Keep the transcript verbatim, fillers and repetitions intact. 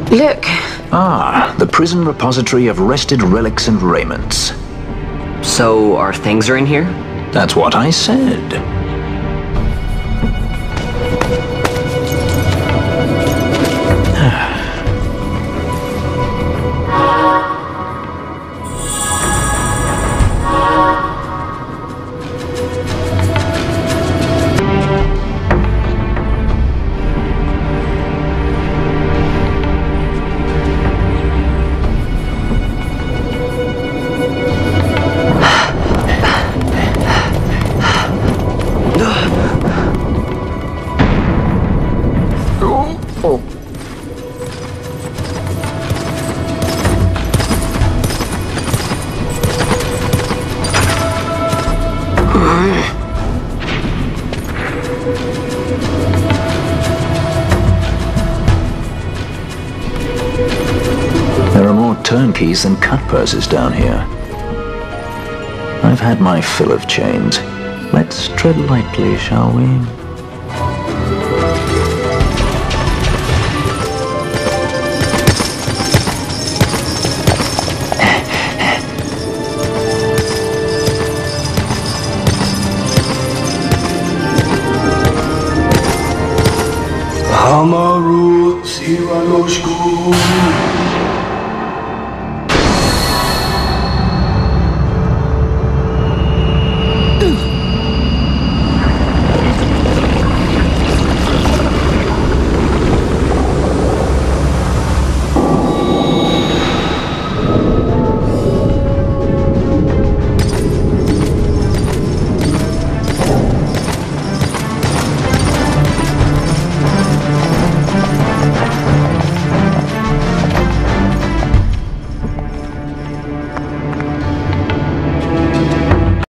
Look. Ah, the prison repository of wrested relics and raiments. So, our things are in here? That's what I said. There are more turnkeys than cut purses down here. I've had my fill of chains. Let's tread lightly, shall we? Come on.